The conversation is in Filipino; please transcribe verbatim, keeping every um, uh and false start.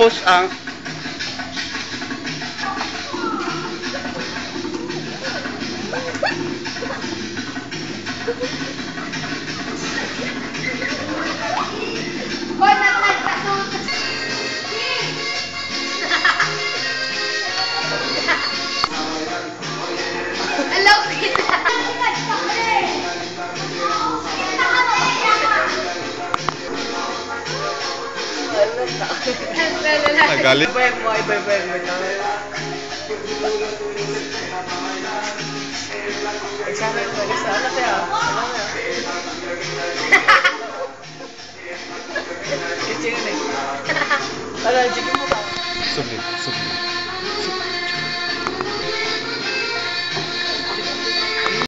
Tapos ang Hello, kita. nagalit. Iba-iba mo, iba-iba mo. Example mo, gusto. Ano sa'yo? Ano mo? Kitchen yun eh. Ano, chicken